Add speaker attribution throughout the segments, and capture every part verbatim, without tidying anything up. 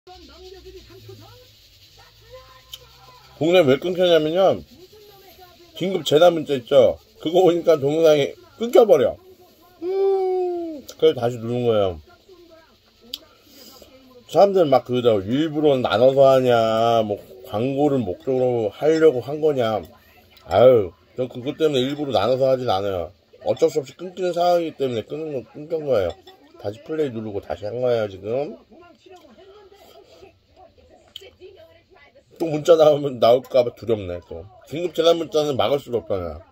Speaker 1: 동네 왜 끊겼냐면요, 긴급 재난 문자 있죠? 그거 오니까 동영상이 끊겨버려. 음, 그래서 다시 누른 거예요. 사람들은 막 그러더라고. 일부러 나눠서 하냐, 뭐 광고를 목적으로 하려고 한 거냐. 아유, 전 그것 때문에 일부러 나눠서 하진 않아요. 어쩔 수 없이 끊기는 상황이기 때문에 끊은 거, 끊긴 거예요. 다시 플레이 누르고 다시 한 거예요, 지금. 또 문자 나오면 나올까봐 두렵네, 또. 긴급 재난 문자는 막을 수가 없잖아요.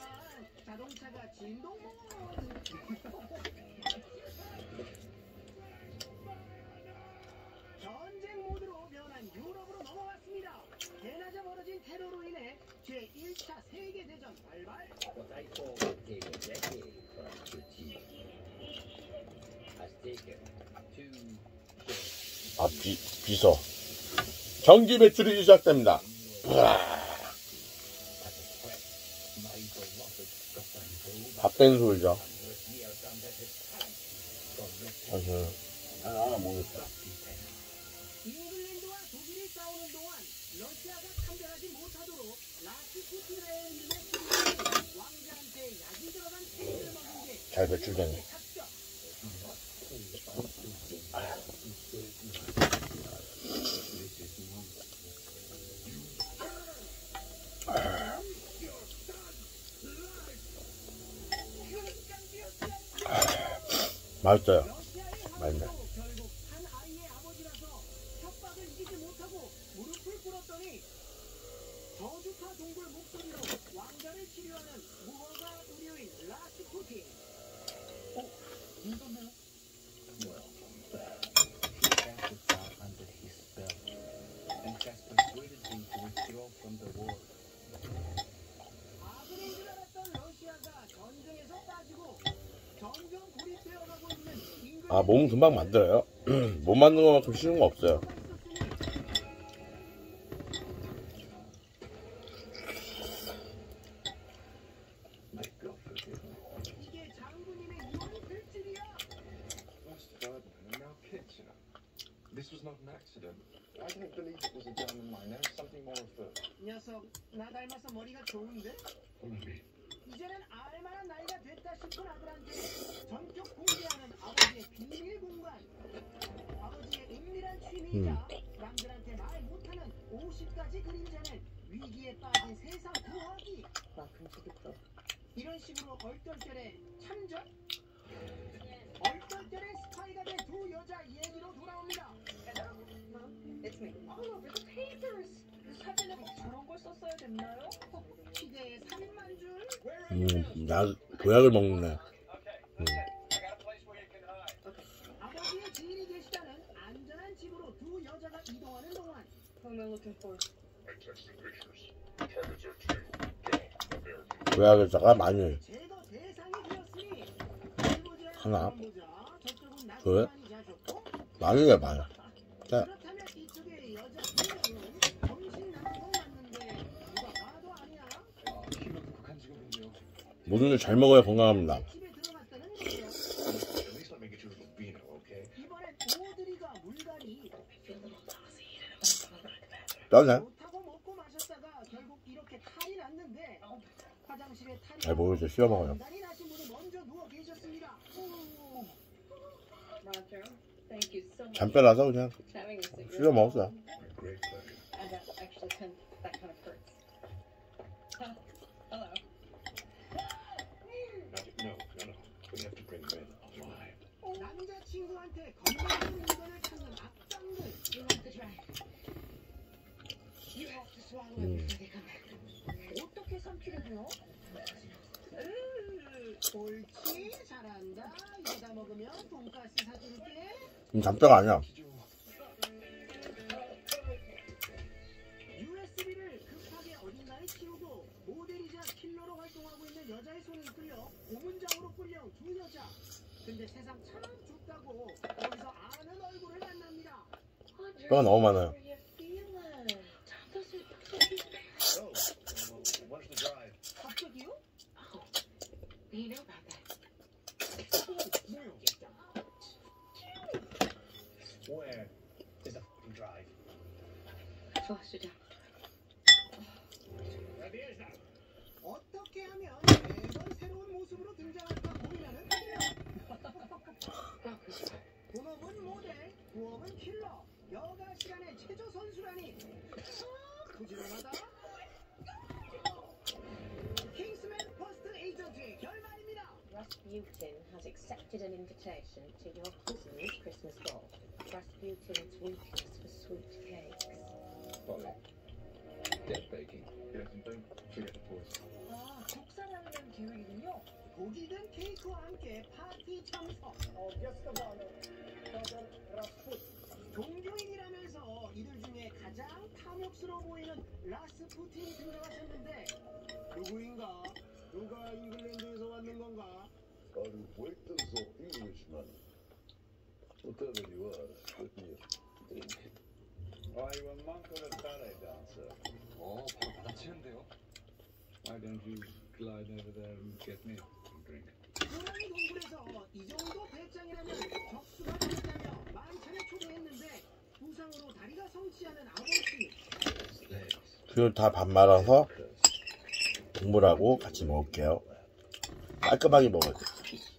Speaker 1: 아, 비, 비서. 전기 배출이 시작됩니다. 밥된 소리죠. 아, 아, 모르겠다. 잉글랜드와 독일이 싸우는 동안 러시아가 참전하지 못하도록 라스푸틴의 일본이 왕자한테 약이 들어간 케이크를 먹은 게 잘 배출되네. 맛있어요. 맛있네. 아, 몸은 금방 만들어요. 몸 만드는 것만큼 쉬운 거 없어요.
Speaker 2: 녀석, 나 닮아서 머리가 좋은데? 이제는 알만한 나이가 됐다 싶은 아들한테 전격 공개하는 아버지의 비밀 공간. 아버지의 은밀한 취미이자 음. 남들한테 말 못하는 오십 가지 그림자는 위기에 빠진 세상 구하기. 이런 식으로 얼떨결에 참전? 얼떨결에 스파이가 된 두 여자 얘기로 돌아옵니다. It's me. All over the papers. 사진에 저런 걸 썼어야 됐나요? 시대의 삼만 줄.
Speaker 1: 음, 약, 도약을 먹네. 음.
Speaker 2: 아버지의 지인이 계시다는 안전한 집으로 두 여자가 이동하는 동안.
Speaker 1: 도약에다가 마늘. 하나. 둘. 마늘이야, 마늘. 자. 모든 걸 잘 먹어야 건강합니다. 떠네. 잘 먹어야죠. 씹어 먹어요. 잠 빼라서 그냥 씹어 먹었어요.
Speaker 2: 남자친구한테 건강한 물건을 찾는 악당들.
Speaker 1: 음.
Speaker 2: 어떻게 삼키려고요? 옳지, 잘한다. 이거 먹으면 돈가스 사줄게.
Speaker 1: 음, 잠뼈가 아니야.
Speaker 2: 유에스비를 급하게 어딘가에 치우고 모델이자 킬러로 활동하고 있는 여자의 손을 끌려 고문장으로 끌려온 두 여자. 근데 세상 참 좁다고 여기서 아는 얼굴을 만납니다.
Speaker 1: 뼈가 너무 많아요.
Speaker 2: 갑자기요?
Speaker 3: Force
Speaker 2: 어떻게 하면 매번 새로운 모습으로 등장할까 고민하는 그녀. 본업은 모델, 부업은 킬러. 여가 시간에 체조 선수라니. 부지런하다. 킹스맨 퍼스트 에이전트의 결말입니다.
Speaker 3: Rasputin has accepted an invitation to your cousin's Christmas ball. Rasputin's weakness for sweet cakes.
Speaker 4: Polly, get baking. Yes, and don't forget the toys.
Speaker 3: 아, 독살하는 계획이군요.
Speaker 2: 고기 든 케이크와 함께 파티 참석. 종교인이라면서 이들 중에 가장 탐욕스러워 보이는 라스푸틴이 등장하셨는데 누구인가? 누가 잉글랜드에서 왔는 건가?
Speaker 5: Are you waiting so Englishman? Whatever you are, let me drink.
Speaker 6: Are you a monk or a ballet dancer?
Speaker 4: 어, 바로 받아치는데요?
Speaker 6: Why don't you glide over there and get me a drink?
Speaker 2: 호랑이 동굴에서 이 정도 배짱이라면 적수가 되겠다며 만찬에 초대했는데 부상으로 다리가 성치 않은 아버지.
Speaker 1: 그걸 다 밥 말아서 국물하고 같이 먹을게요. 깔끔하게 먹어야 돼.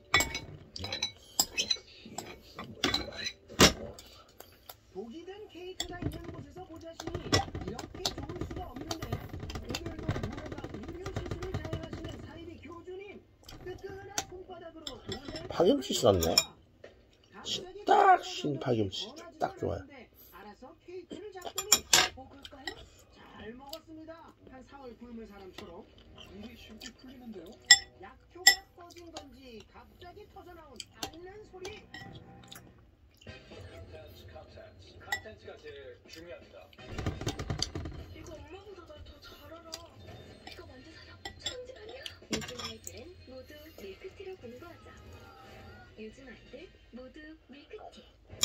Speaker 2: 독이 든 케이크가 있는 곳에서 보자시니 이렇게 좋을 수가 없는데 오늘도 무허가 의료 시술을 자행하시는 사이비 교주님 뜨끈한 손바닥으로
Speaker 1: 파김치 썼네. 딱 신 파김치 딱 좋아요.
Speaker 2: 알아서 케이크를 잡더니 먹을까요? 잘 먹었습니다. 한 사흘 굶은 사람처럼.
Speaker 4: 일이 쉽게 풀리는데요?
Speaker 2: 약효가 꺼진 건지 갑자기 터져나온 앓는 소리.
Speaker 4: 컨텐츠, 컨텐츠가 제일 중요합니다.
Speaker 3: 이거 엄마보다 날 더 잘 알아. 이거 만든 사람 천재 아니야? 요즘 아이들은 모두 밀크티로 공부하자. 요즘 아이들 모두 밀크티.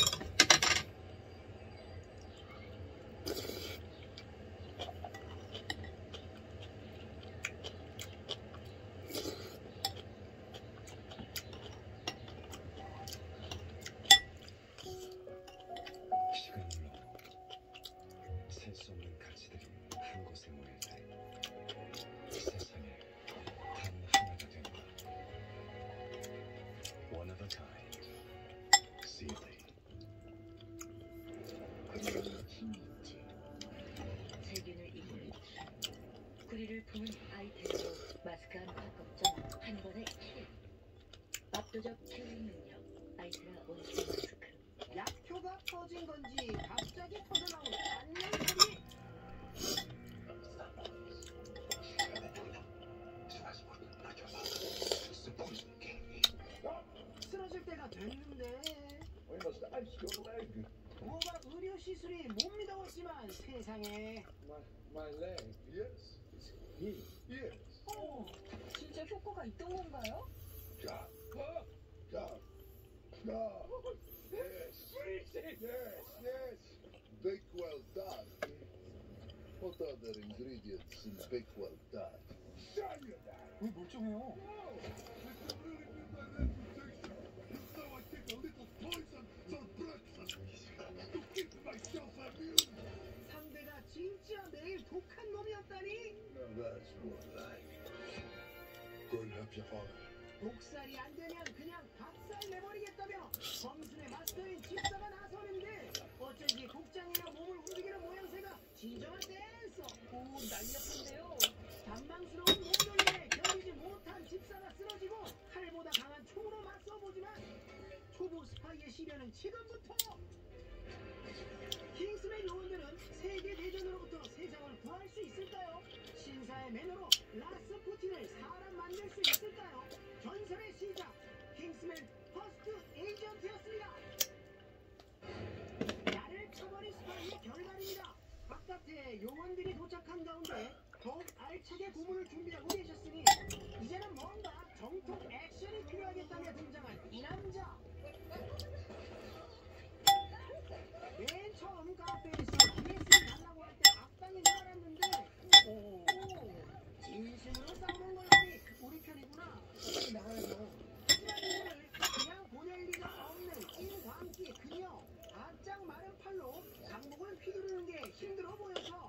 Speaker 4: 시간을 넘어 셀 수 없는 가치들이 한 곳에 모일 때 세상에 단 하나가 된다. One of a kind. Sealy.
Speaker 3: 구리는 힘이 있지. 세균을 이기는 구리를 품은 아이템으로 마스크 한 판 걱정 한 번에 킬. 압도적 킬링 능력 아이테라 원스 마스크.
Speaker 2: 약효가 꺼진 건지 갑자기 터져나온 앓는 소리. 쓰러질 때가 됐는데
Speaker 5: We must ice your leg.
Speaker 2: 뭐가 의료 시술이 못 믿어왔지만 세상에.
Speaker 6: My, my leg.
Speaker 5: Yes, it's here. Yes.
Speaker 3: 어, 진짜 효과가 있던 건가요?
Speaker 5: God. God. God. Yes. Yes, yes. Bakewell done. What other ingredients in Bakewell done? Cyanide.
Speaker 4: 왜 멀쩡해요?
Speaker 5: Oh, this will really be my reputation. So I take a little poison for breakfast to keep myself amused.
Speaker 2: 상대가 진짜 매일 독한 놈이었다니.
Speaker 5: Now that's more like. Go and help your father.
Speaker 2: 독살이 안 되면 그냥 박살 내버리겠다며 범순의 마스터인 집사가 나서는데 어쩐지 독장이나 몸을 움직이는 모양새가 진정한 댄서. 오, 날렵한데요. 단망스러운 몸놀림에 견디지 못한 집사가 쓰러지고 칼보다 강한 총으로 맞서보지만 초보 스파이의 시련은 지금부터. 킹스맨 요원들은 세계 대전으로부터 세상을 구할 수 있을까요? 신사의 매너로 라스푸틴을 사람 만들 수 있을까요? 전설의 시작 킹스맨 퍼스트 에이전트였습니다. 나를 쳐버린 스파이의 결말입니다. 바깥에 요원들이 도착한 가운데 더욱 알차게 고문을 준비하고 계셨으니 이제는 뭔가 정통 액션이 필요하겠다며 등장한 이 남자. 맨 처음 카페에서 디에스를 달라고 할 때 악당인 줄 알았는데 오, 진심으로 싸우는 거라니 우리 편이구나. 나가야죠. 하지만 이분을 그냥 보낼 리가 없는 찐광기 그녀. 바짝 마른 팔로 강목을 휘두르는 게 힘들어 보여서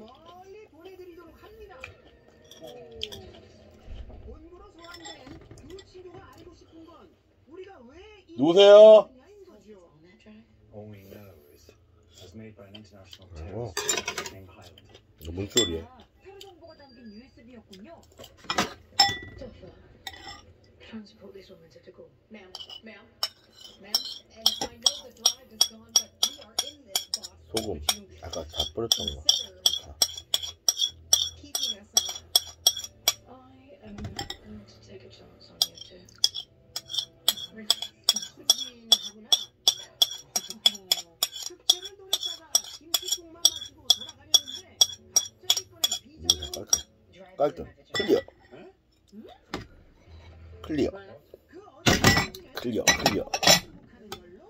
Speaker 2: 멀리 보내드리도록 합니다. 본부로 소환된 두 친구가 알고 싶은 건 우리가 왜 이
Speaker 1: 누구세요?
Speaker 2: 인 거죠.
Speaker 4: All we know is it was made by an international
Speaker 1: Oh.
Speaker 4: terrorist named Highland.
Speaker 1: 이거 뭔 소리야?
Speaker 3: 아, 테러 정보가 담긴 유에스비였군요. Doctor, transport this woman to Tagore.
Speaker 2: Ma'am, ma'am, ma'am, and I know the drive is gone, but we are in this box.
Speaker 1: 소금.
Speaker 2: Would you
Speaker 1: 아까 다 뿌렸던 거.
Speaker 2: consider keeping us on?
Speaker 3: I am going to take a chance on you two.
Speaker 2: 후진하구나. 특채를 노렸다가 김치국만 마시고 돌아가려는데 갑자기 꺼낸
Speaker 1: 이거
Speaker 2: 비자로
Speaker 1: 깔끔. 깔끔. 클리어. 클리어.
Speaker 2: 그 어떤
Speaker 1: 클리어. 클리어.
Speaker 2: 하는 걸로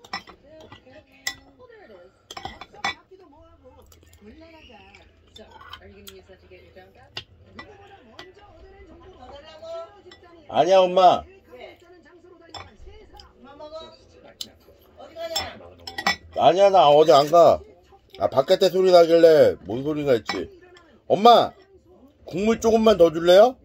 Speaker 2: 막상 받기도 뭐하고 곤란하다.
Speaker 3: So, are you going to use that to get your jump out?
Speaker 2: 누구보다 먼저 얻어낸 정보로 테러 집단이
Speaker 1: 아니야, 엄마.
Speaker 2: 계획하고 있다는 장소로 달려간 세 사람.
Speaker 4: Just like now.
Speaker 1: 아니야, 나 어디 안 가. 아, 바깥에 소리 나길래 뭔 소리가 있지. 엄마, 국물 조금만 더 줄래요?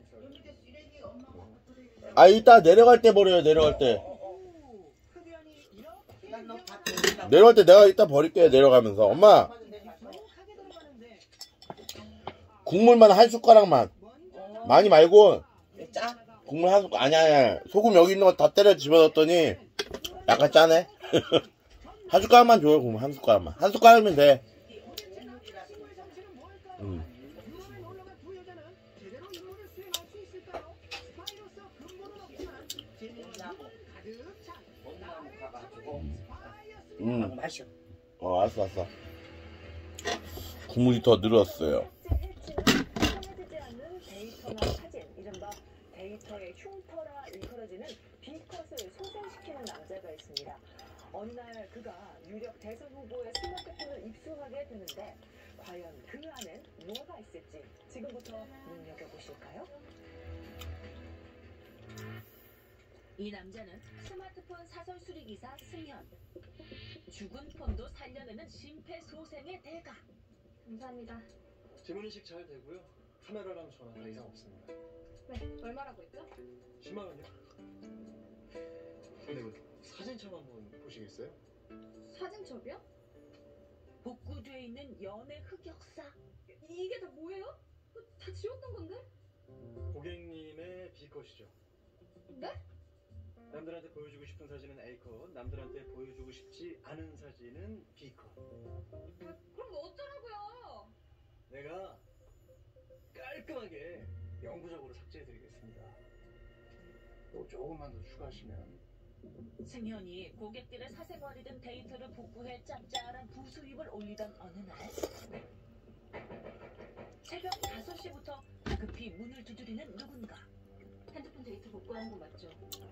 Speaker 1: 아, 이따 내려갈 때 버려요, 내려갈 때.
Speaker 2: 흡연이 이렇게
Speaker 1: 내려갈 때 내가 이따 버릴게요, 내려가면서. 엄마,
Speaker 2: 정확하게 들어가는데
Speaker 1: 국물만 한 숟가락만.
Speaker 2: 먼저
Speaker 1: 많이 말고. 국물 한 숟가락. 아니야, 아니야. 소금 여기 있는 거 다 때려 집어넣었더니 약간 짜네. 한 숟가락만 줘요, 국물 한 숟가락만. 한 숟가락이면 돼.
Speaker 2: 친구의 정체는 뭘까요?
Speaker 1: 음.
Speaker 2: 유럽에 놀러간 두 여자는 제대로 임무를 수행할 수 있을까요? 스파이로서 근본은 없지만 재미와 유머는 가득 찬 나의 참은 스파이였습니다.
Speaker 1: 음. 마셔. 어, 알았어, 알았어. 국물이 더 늘었어요.
Speaker 7: 해지는 않는 데이터나 사진, 이른바 데이터의 흉터라 일컬어지는 B컷을 소생시키는 남자가 있습니다. 어느 날 그가 유력 대선 후보의 스마트폰을 입수하게 되는데 과연 그 안엔 뭐가 있을지 지금부터 눈여겨보실까요?
Speaker 3: 이 남자는 스마트폰 사설 수리기사 승현. 죽은 폰도 살려내는 심폐소생의 대가.
Speaker 7: 감사합니다.
Speaker 8: 질문인식 잘 되고요. 카메라랑 전화 다 이상 없습니다.
Speaker 7: 네, 얼마라고 했죠?
Speaker 8: 십만 원이요? 근데 그 사진첩 한번 보시겠어요?
Speaker 7: 사진첩이요?
Speaker 3: 복구돼 있는 연애 흑역사.
Speaker 7: 이게 다 뭐예요? 다 지웠던 건데?
Speaker 8: 고객님의 B컷이죠.
Speaker 7: 네?
Speaker 8: 남들한테 보여주고 싶은 사진은 A컷, 남들한테 보여주고 싶지 않은 사진은 B컷.
Speaker 7: 그럼 어쩌라고요?
Speaker 8: 내가 깔끔하게 영구적으로 삭제해드리겠습니다. 또 조금만 더 추가하시면
Speaker 3: 승현이 고객들의 사생활이든 데이터를 복구해 짭짤한 부수입을 올리던 어느 날 새벽 다섯 시부터 급히 문을 두드리는 누군가.
Speaker 7: 핸드폰 데이터 복구하는 거 맞죠?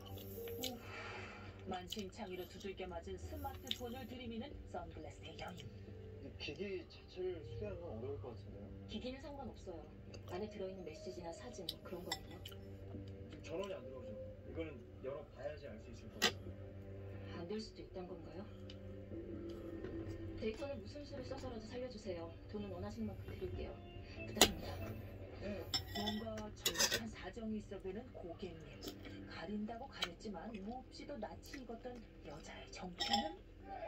Speaker 3: 만신창이로 두들겨 맞은 스마트폰을 들이미는 선글라스의 여인.
Speaker 8: 이 기기 자체를 수리하는 건 어려울 것 같은데요.
Speaker 7: 기기는 상관없어요. 안에 들어있는 메시지나 사진 뭐 그런 거는요?
Speaker 8: 지금 전원이 안 들어오죠. 이거는 열어봐야지 알 수 있을 것 같아요.
Speaker 7: 안 될 수도 있단 건가요? 데이터는 무슨 수를 써서라도 살려주세요. 돈은 원하시는 만큼 드릴게요. 부탁합니다.
Speaker 3: 뭔가 정확한 사정이 있어 보이는 고객님. 가린다고 가렸지만 몹시도 낯이 익었던 여자의 정체는?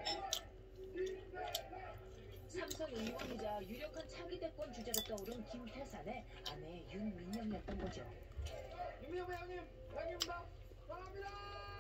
Speaker 3: 삼선 의원이자 유력한 차기 대권 주자로 떠오른 김태산의 아내 윤민영이었던 거죠.
Speaker 2: 김민영 회장님, 회장님입니다. 사랑합니다.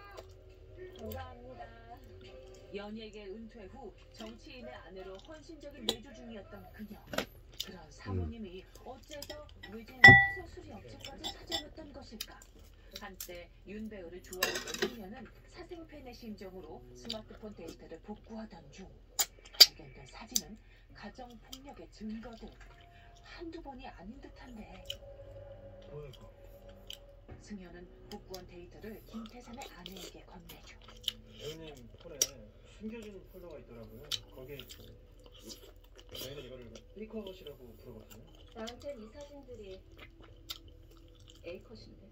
Speaker 7: 감사합니다.
Speaker 3: 연예계 은퇴 후 정치인의 아내로 헌신적인 내조 중이었던 그녀. 그런 사모님이 어째서 외제인 사설 수리 업체까지 찾아왔던 것일까? 한때 윤 배우를 좋아했던 그녀는 사생팬의 심정으로 스마트폰 데이터를 복구하던 중 발견된 사진은 가정폭력의 증거들. 한두 번이 아닌 듯한데
Speaker 8: 뭐야 이거?
Speaker 3: 승현은 복구한 데이터를 김태산의 아내에게 건네죠.
Speaker 8: 배우님 폰에 숨겨진 폴더가 있더라고요. 거기에 저희는 이거를 B컷이라고 부르거든요.
Speaker 7: 나한텐 이 사진들이 A컷인데.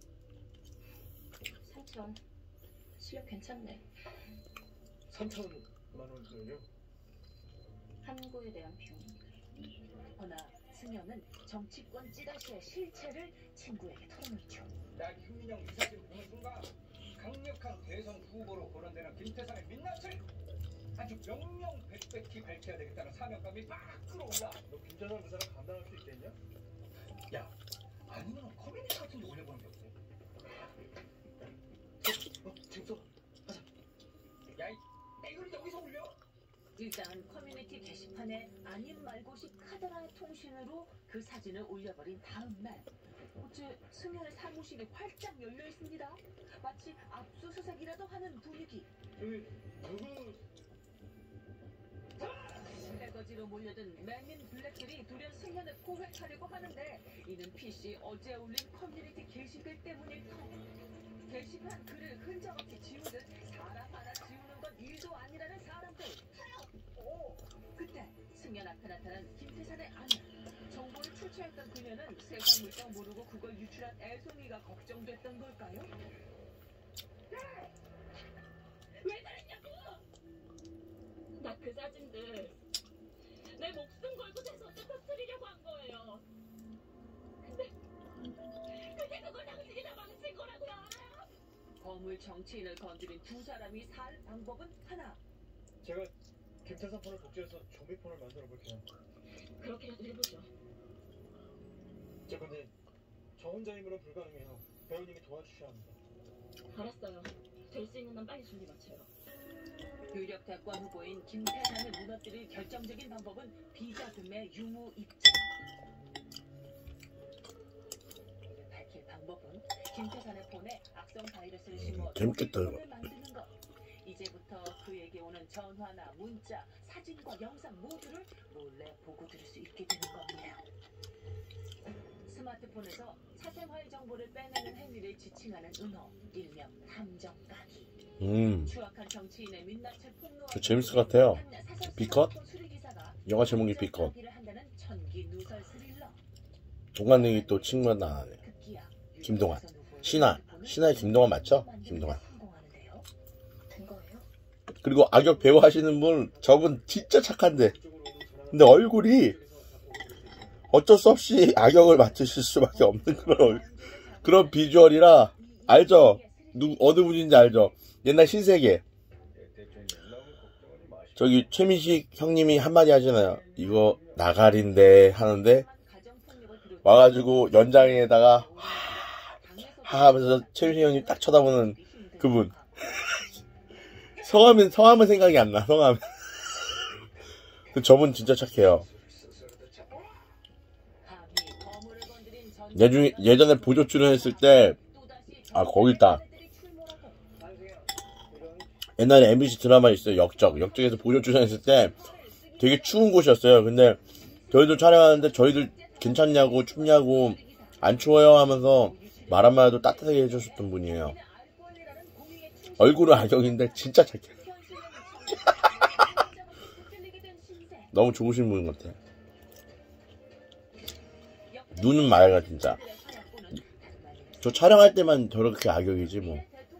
Speaker 7: 삼천. 실력 괜찮네.
Speaker 8: 삼천만 원을요?
Speaker 7: 한국에 대한 비용입니다.
Speaker 3: 허나
Speaker 7: 승현은 정치권 찌라시의 실체를 친구에게 털어놓죠.
Speaker 9: 나 김민영 이 사진 보는 순간 강력한 대선 후보로 거론되는 김태산의 민낯을 아주 명명백백히 밝혀야 되겠다는 사명감이 막 끌어올라.
Speaker 8: 너 김태산 그 사람 감당할 수 있겠냐?
Speaker 9: 야, 아니면 커뮤니티 같은 데 올려보는 게 어때? 어, 지금 하자. 야, 이, 이걸 여기서 올려?
Speaker 7: 일단 커뮤니티 게시판에 아님 말고식 카더라 통신으로 그 사진을 올려버린 다음 날 어째 승현의 사무실이 활짝 열려 있습니다. 마치 압수수색이라도 하는 분위기.
Speaker 8: 저기 누구?
Speaker 7: 해거지로 몰려든 맨인 블랙들이 돌연 승현을 포획하려고 하는데 이는 피씨 어제 올린 커뮤니티 게시글 때문일까. 게시판 글을 흔적없이 지우듯 사람 하나 지우는 건 일도 아니라는 사람들. 오! 그때 승현 앞에 나타난 김태산의 아내. 정보를 출처했던 그녀는 세상 물정 모르고 그걸 유출한 애송이가 걱정됐던 걸까요?
Speaker 10: 왜 그랬냐고! 나 그 사진들 내 목숨 걸고 대선을 터뜨리려고 한 거예요. 근데 근데 그걸 당신이 다 망친 거라고요.
Speaker 7: 거물 정치인을 건드린 두 사람이 살 방법은 하나.
Speaker 8: 제가 김태산 폰을 복제해서 좀비 폰을 만들어 볼게요.
Speaker 10: 그렇게라도 해보죠.
Speaker 8: 저 근데 저 혼자 힘으로 불가능해요. 배우님이 도와주셔야 합니다.
Speaker 10: 알았어요. 될 수 있는 한 빨리 준비 마쳐요.
Speaker 7: 유력 대권 후보인 김태산을 무너뜨릴 결정적인 방법은 비자금의 유무 입증. 밝힐 방법은 김태산의 폰에 악성 바이러스를 심어
Speaker 1: 재밌겠다, 이거.
Speaker 7: 폰을 만드는 것. 이제부터 그에게 오는 전화나 문자, 사진과 영상 모두를 몰래 보고 들을 수 있게 되는 겁니다. 스마트폰에서 사생활 정보를 빼내는 행위를 지칭하는 은어, 일명 탐정가기.
Speaker 1: 음,
Speaker 7: 추악한 정치인의 민낯을 폭로하는
Speaker 1: 저 재밌을 것 같아요.
Speaker 7: 한 사설
Speaker 1: 비컷?
Speaker 7: 스마트폰 수리기사가
Speaker 1: 영화 제목이 비컷.
Speaker 7: 탐정가기를 한다는 천기 누설 스릴러.
Speaker 1: 동갑내기 또 친구가 나네.
Speaker 7: 급기야
Speaker 1: 김동완.
Speaker 7: 유력대선 후보의
Speaker 1: 신하.
Speaker 7: 스마트폰을
Speaker 1: 신하의 김동완 맞죠?
Speaker 7: 만드는 데
Speaker 1: 김동완.
Speaker 7: 성공하는데요.
Speaker 10: 된 거예요?
Speaker 1: 그리고 악역 배우 하시는 분, 저분 진짜 착한데. 근데 얼굴이 어쩔 수 없이 악역을 맡으실 수밖에 없는 그런, 얼- 그런 비주얼이라, 알죠? 누, 어느 분인지 알죠? 옛날 신세계. 저기 최민식 형님이 한마디 하잖아요. 이거 나가린데 하는데, 와가지고 연장에다가 하 하면서 최민식 형님 딱 쳐다보는 그분. 성함은, 성함은 생각이 안 나, 성함. 저분 진짜 착해요. 예중, 예전에 보조 출연했을 때, 아, 거기 있다. 옛날에 엠비씨 드라마 있어요. 역적. 역적에서 보조 출연했을 때 되게 추운 곳이었어요. 근데 저희들 촬영하는데 저희들 괜찮냐고, 춥냐고, 안 추워요 하면서 말 한마디도 따뜻하게 해주셨던 분이에요. 얼굴은 악역인데 진짜 착해요. 너무 좋으신 분 같아. 눈은 맑아 진짜. 저 촬영할 때만 저렇게 악역이지 뭐.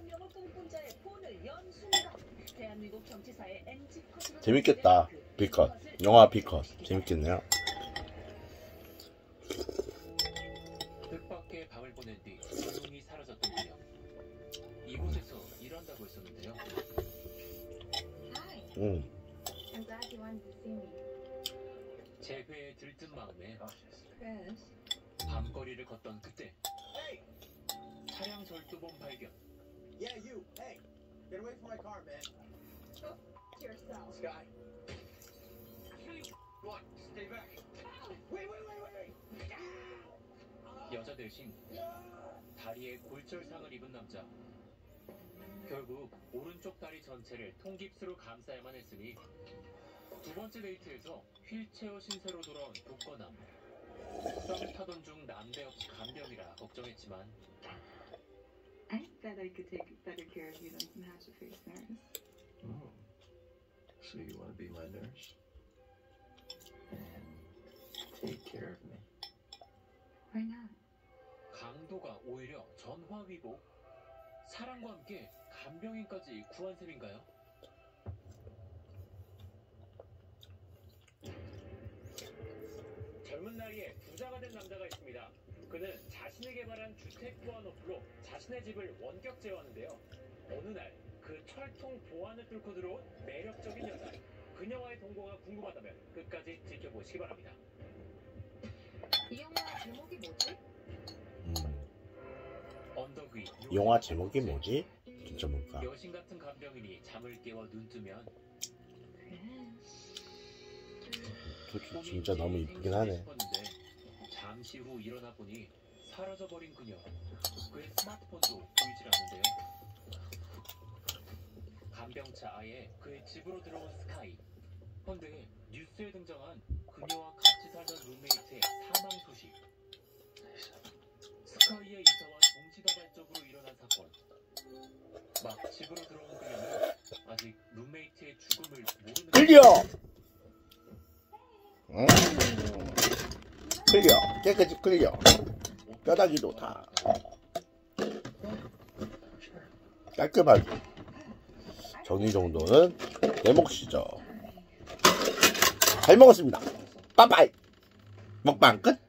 Speaker 1: 재밌겠다. 비컷. 영화 비컷. 재밌겠네요.
Speaker 11: 뜻밖의 밤을 보낸 뒤 조용히 사라졌던 그녀. 이곳에서 일한다고 했었는데요.
Speaker 1: 응.
Speaker 11: 재회에 들뜬 마음에 밤거리를 걷던 그때 차량 절도범 발견.
Speaker 2: Yeah, you. Hey, get away from my car, man.
Speaker 9: Sky. What? Stay back. Wait, wait, wait, wait, wait.
Speaker 11: 여자 대신 다리에 골절상을 입은 남자. 결국 오른쪽 다리 전체를 통깁스로 감싸야만 했으니 두 번째 데이트에서 휠체어 신세로 돌아온 독거남. 썸 타던 중 남대없이 간병이라 걱정했지만
Speaker 12: I bet I could take better care of you than some hatchet-faced nurse.
Speaker 4: Oh. So you want to be my nurse? And take care of me?
Speaker 12: Why not?
Speaker 11: 강도가 오히려 전화위복, 사랑과 함께 간병인까지 구한 셈인가요?
Speaker 9: 젊은 날
Speaker 11: 스카이에 부자가 된 남자가 있습니다. 그는 자신이 개발한 주택 보안 어플로 자신의 집을 원격 제어하는데요. 어느 날 그 철통 보안을 뚫고 들어온 매력적인 여자. 그녀와의 동거가 궁금하다면 끝까지 지켜보시기 바랍니다.
Speaker 10: 이 영화 제목이 뭐지?
Speaker 1: 음.
Speaker 11: 언덕 위
Speaker 1: 영화 제목이 뭐지? 진짜 뭘까?
Speaker 11: 여신 같은 간병인이 잠을 깨워 눈 뜨면
Speaker 1: 저 진짜 너무 이쁘긴 하네.
Speaker 11: 잠시 후 일어나 보니 사라져버린 그녀. 그의 스마트폰도 보이질 않는데요. 간병차 아예 그의 집으로 들어온 스카이. 그런데 뉴스에 등장한 그녀와 같이 살던 룸메이트의 사망 소식. 스카이의 이사와 동시다발적으로 일어난 사건. 막 집으로 들어온 그녀는 아직 룸메이트의 죽음을 모르는.
Speaker 1: 클리어! 음. 클리어! 깨끗이 클리어! 뼈다귀도 다 깔끔하게 정리 정도는 내 몫이죠. 잘 먹었습니다. 빠빠이. 먹방 끝.